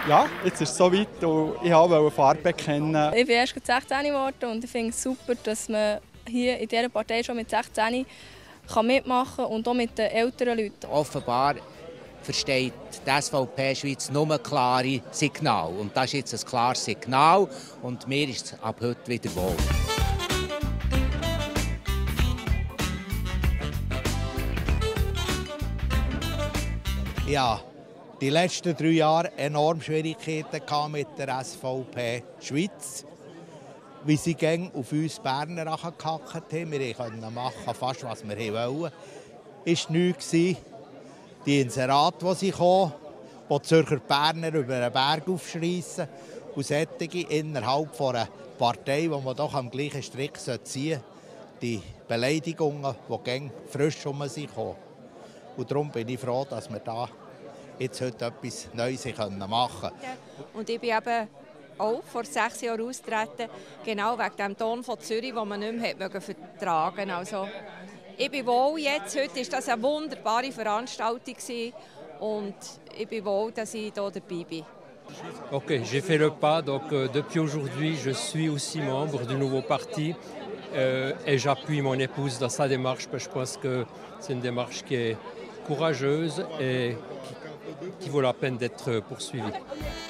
Ja, jetzt ist es soweit und ich wollte Farbe bekennen. Ich bin erst 16 geworden und ich finde es super, dass man hier in dieser Partei schon mit 16 mitmachen kann und auch mit den älteren Leuten. Offenbar versteht die SVP Schweiz nur klare Signale. Und das ist jetzt ein klares Signal und mir ist es ab heute wieder wohl. Ja, die letzten 3 Jahre enorm Schwierigkeiten mit der SVP Schweiz, wie sie auf uns Berner angehackt haben. Wir konnten machen fast, was wir wollten. Es war nichts. Die Inserate, die sie kamen, die Zürcher Berner über den Berg aufschreissen und solche innerhalb einer Partei, die man doch am gleichen Strick ziehen sollte, die Beleidigungen, die frisch um sich kommen. Und darum bin ich froh, dass wir da jetzt heute etwas Neues machen können. Und ich bin eben auch vor 6 Jahren austreten, genau wegen dem Ton von Zürich, den man nicht mehr vertragen konnte. Also, ich bin wohl jetzt. Heute war das eine wunderbare Veranstaltung und ich bin wohl, dass ich hier dabei bin. Ok, j'ai fait le pas, donc depuis aujourd'hui je suis aussi membre du nouveau parti et j'appuie mon épouse dans sa démarche parce que je pense que c'est une démarche qui est courageuse et qui vaut la peine d'être poursuivie.